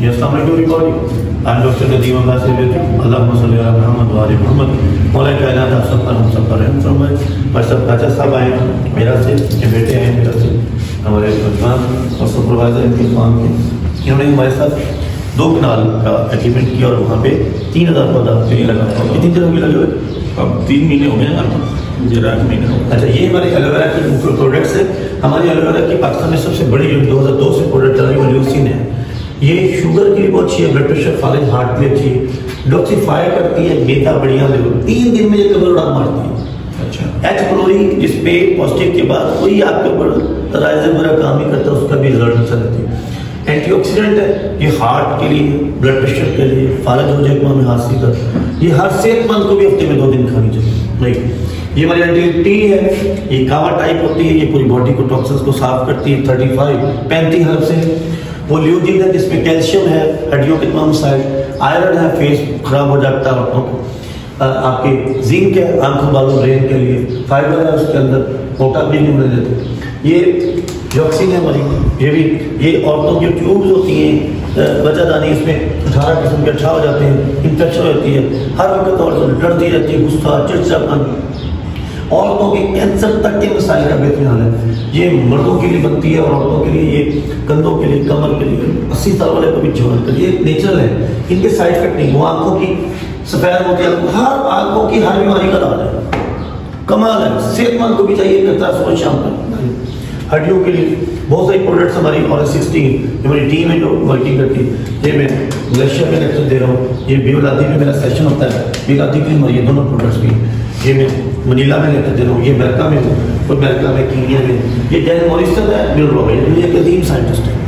अस्सलाम वालेकुम everybody. I am doctor Nadeem Abbas अल्लाहुम्मा सल्ली अला मुहम्मद व आले मुहम्मद। मौला कायनात आप सब पर हम सब पर रहम फरमाए। और सब चाचा साहब आए मेरा से, ये बेटे हैं मेरा से, हमारे मेहमान और सुपरवाइजर इनके काम के, इन्होंने हमारे साथ 2 कनाल का एग्रीमेंट किया और वहाँ पे 3000 पौधा पे लगा। कितनी दिन हो गए लगे हुए? अब 3 महीने हो गए, मुझे 1 महीने हो गए। अच्छा, ये हमारे एलोवेरा की प्रोडक्ट्स है। हमारी एलोवेरा की पाकिस्तान में सबसे बड़ी जो 2002 से प्रोडक्ट चल रही है ल्यूसिन है। ये शुगर के लिए बहुत अच्छी है, ब्लड प्रेशर, फालिज, हार्ट के लिए अच्छी है, डिटॉक्सिफाई करती है, बेटा बढ़िया लिवर, 3 दिन में ये कमर उड़ा मारती है। अच्छा, एच प्लोरी जिसपे पॉजिटिव के बाद कोई आपके ऊपर राइजर वगैरह काम नहीं करता, उसका भी रिजल्ट अच्छा रहती है। एंटीऑक्सीडेंट है, ये हार्ट के लिए, ब्लड प्रेशर के लिए, फालिज हो जाए में हासिल कर, ये हर सेहतमंद को भी हफ्ते में 2 दिन खानी चाहिए। नहीं, ये हमारी एंटी टी है, ये कावा टाइप होती है, ये पूरी बॉडी को टॉक्सिन्स को साफ करती है। 35 हर्ब से। वो ल्यूजिन है जिसमें कैल्शियम है, हड्डियों के तमाम मसाइल, आयरन है, फेस खराब हो जाता है औरतों को, आपके जिंक है आंखों बालों ब्रेन के लिए, फाइबर है उसके अंदर, मोटा भी नहीं होने देते। ये जॉक्सिन है हमारी, ये भी, ये औरतों की ट्यूब्स होती हैं बच्चादानी, इसमें 18 किस्म के अच्छा हो जाते हैं, इन्फेक्शन होती है, हर वक्त औरत डरती रहती है, गुस्सा, चिड़चिड़ापन, औरतों के कैंसर तक के मसाइल का बेहतरीन हाल है। ये मर्दों के लिए बनती है और औरतों के लिए, ये कंधों के लिए, कमर के लिए, 80 साल वाले को भी जोड़ कर, ये नेचुरल है, इनके साइड इफेक्ट नहीं। वो आंखों की सफेद होती है, हर आंखों की हर बीमारी का इलाज है, कमाल है, सेहतमंद को भी चाहिए करता है सुबह शाम का। हड्डियों के लिए बहुत सारी प्रोडक्ट्स हमारी और 16 हमारी टीम है जो वर्किंग करती है। ये मैं मलेशिया में लेक्चर दे रहा हूँ, ये बियोलादी में मेरा सेशन होता है, बियोलादी के लिए हमारी ये दोनों प्रोडक्ट्स भी, ये मैं मनीला में लेकर दे रहा हूँ, ये अमेरिका में हूँ, कोई अमेरिका में, कीनिया में, ये डैन मॉरिसन है, मिल रहा है, दुनिया के अजीम साइंटिस्ट है।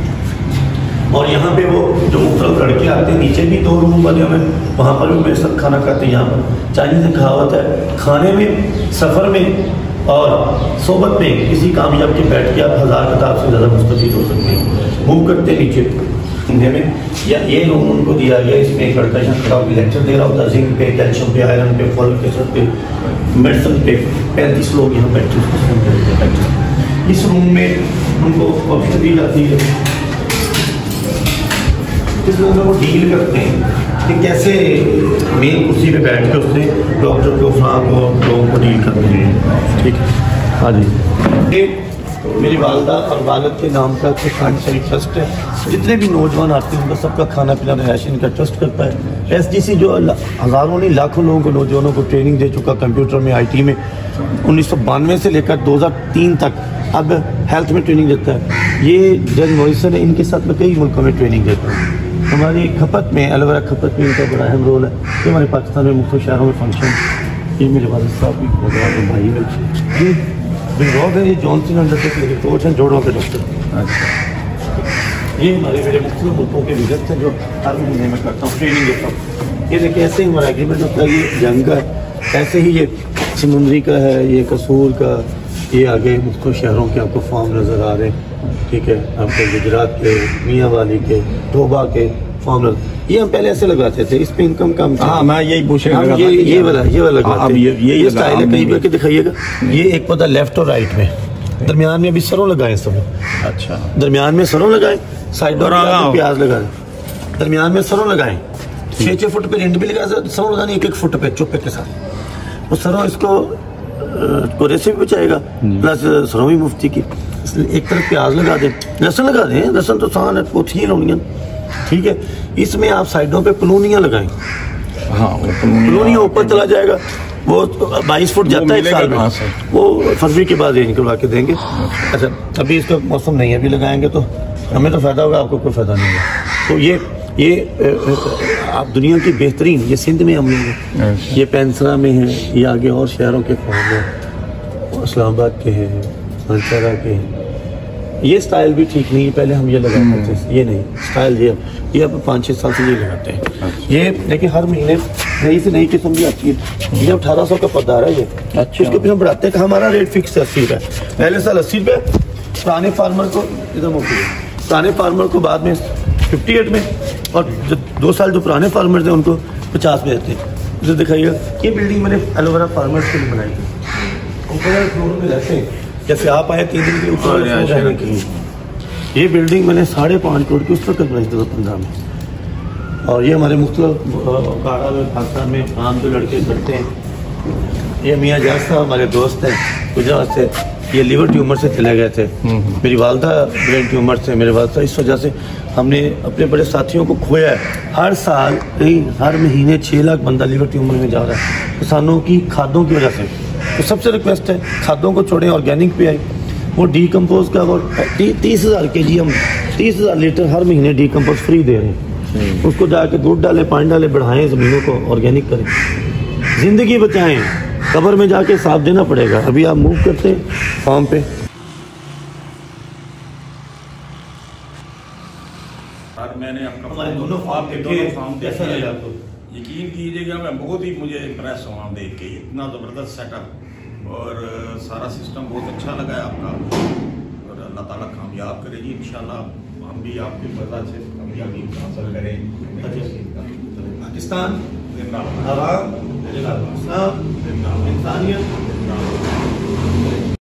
और यहाँ पे वो जो मुख्तलिफ लड़के आते हैं, नीचे भी 2 रूम बने हुए हैं, वहाँ पर भी मेरे साथ खाना खाते हैं। यहाँ पर चाइनीज में कहावत है, खाने में, सफ़र में और सोबत में किसी कामयाब के बैठ के आप 1000 किताब से ज़्यादा मुस्तफीद हो सकते हैं। मूव करते नीचे इंडिया में, या ये रूम उनको दिया गया, इसमें एक लड़का यहाँ खड़ा होकर लेक्चर दे रहा होता है, जिंक पे, कैल्शियम पे, आयरन पे, फॉलिक एसिड पे, मेडिसिन पे। 35 लोग यहाँ बैठे। इस रूम में उनको कॉफी डील आती है, इस रूम में वो डील करते हैं कि कैसे मेन कुर्सी पे बैठ के उसने डॉक्टर को, फलां को, लोगों को डील करते हैं। ठीक है, हाँ जी। मेरी वालदा और वालद के नाम का शरीफ ट्रस्ट है। जितने भी नौजवान आते हैं उनका सबका खाना पीना रहायश इनका ट्रस्ट करता है। SGC जो हज़ारों नहीं लाखों लोगों को, नौजवानों को ट्रेनिंग दे चुका, कंप्यूटर में, IT में, 1992 से लेकर 2003 तक अब हेल्थ में ट्रेनिंग देता है। ये जज मॉरिसन है, इनके साथ मैं कई मुल्कों में ट्रेनिंग देता हूँ। हमारी खपत में, एलोवेरा खपत में इनका बड़ा अहम रोल है। ये हमारे पाकिस्तान में मुख्तलिफ शहरों में फंक्शन, ये मेरे वालिद साहब भी भाई में, ये बिलरॉग है, ये जॉनसन अंडरटेक मेरे कोच हैं, जोड़ों के डॉक्टर। अच्छा, ये हमारे मेरे मुख्तलिफ मुल्कों के विजिट हैं जो हर महीने में करता हूँ, ट्रेनिंग देता हूँ। ये देखिए ऐसे ही हमारा एग्रीमेंट होता है, ये जंग का है, ऐसे ही ये समुंदरी का है, ये कसूर का, ये आगे मुख्तलिफ शहरों के आपको फॉर्म नज़र आ रहे हैं। ठीक है, आपको गुजरात के, मियाँ वाली के, टोबा के फॉर्म, ये हम पहले ऐसे लगाते थे, इस पे इनकम कम था। हाँ, मैं यही पूछ रहा था, ये वाला लगाते हैं। ये स्टाइल है, कहीं करके दिखाइएगा। ये एक पौधा लेफ्ट और राइट में, दरमियान में अभी सरों लगाएं सब। अच्छा, दरमियान में सरों लगाएं, साइड और प्याज लगाएं, दरमियान में सरों लगाएं, 6-6 फुट पे रिंड भी लगाए, सरों लगाने 1-1 फुट पे चुप्पे के साथ। वो सरों इसको कोरे से भी बचाएगा, प्लस सरों भी मुफ्ती की। एक तरफ प्याज लगा दें, लहसुन लगा दें, लहसुन तो सान है, पोथियाँ लाउनियाँ। ठीक है, इसमें आप साइडों पे प्लूनियाँ लगाएं। हाँ, प्लूनियाँ ऊपर चला जाएगा, वो 22 फुट जाता है एक साल में, वो फरवरी के बाद निकलवा के देंगे। अच्छा, अभी इसका मौसम नहीं है, अभी लगाएंगे तो हमें तो फ़ायदा होगा, आपको कोई फ़ायदा नहीं होगा। तो ये आप दुनिया की बेहतरीन, ये सिंध में हम लोग, ये पेंसरा में है, ये आगे और शहरों के फॉर्म है, इस्लामाबाद के हैं, मंसरा के हैं। ये स्टाइल भी ठीक नहीं है, पहले हम ये लगाते थे, ये नहीं स्टाइल, ये अब 5-6 साल से ये लगाते हैं। ये देखिए हर महीने नई से नई किस्म भी आती है। ये 1800 का पौधा है ये। अच्छा, उसके फिर हम बढ़ाते हैं कि हमारा रेट फिक्स है 80 रुपये। पहले साल 80 रुपये, पुराने फार्मर को इधर मुफ्त, पुराने फार्मर को बाद में 58 में, और जो 2 साल जो पुराने फार्मर थे उनको 50 में देते हैं। उसे दिखाइएगा, ये बिल्डिंग मैंने एलोवेरा फार्मर्स के लिए बनाई थी। ऊपर फ्लोर में रहते हैं, जैसे आप आए 3 दिन के ऊपर रहने की। ये बिल्डिंग मैंने 5.5 करोड़ की उस वक्त बनाई 2015 में। और ये हमारे मुख्तलिफ कारा में पाकिस्तान में काम जो लड़के करते हैं। ये मियाँ जाज साहब हमारे दोस्त हैं गुजरात से, ये लिवर ट्यूमर से चले गए थे। मेरी वालदा ब्रेन ट्यूमर से, मेरे वालदा, इस वजह से हमने अपने बड़े साथियों को खोया है। हर साल हर महीने 6 लाख बंदा लिवर ट्यूमर में जा रहा है किसानों की खादों की वजह से। तो सबसे रिक्वेस्ट है खादों को छोड़ें, ऑर्गेनिक पे आए। वो डीकम्पोज का वो 30,000 kg हम 30,000 लीटर हर महीने डीकम्पोज फ्री दे रहे हैं। उसको जाके दूध डालें, पानी डालें, बढ़ाएं ज़मीनों को, ऑर्गेनिक करें, ज़िंदगी बचाएं। कब्र में जाके साफ देना पड़ेगा। अभी आप मूव करते हैं फार्म पे। मैंने अपना हमारे दोनों फार्म कैसा लगा आपको? यकीन कीजिएगा मैं बहुत ही मुझे इम्प्रेस हुआ देख के, इतना ज़बरदस्त सेटअप और सारा सिस्टम बहुत अच्छा लगा है आपका। और अल्लाह ताला कामयाब करे जी, इंशाल्लाह हम भी आपकी मदद से कामयाबी हासिल करें। पाकिस्तान जिंदाबाद। आवाम, इंसानियत।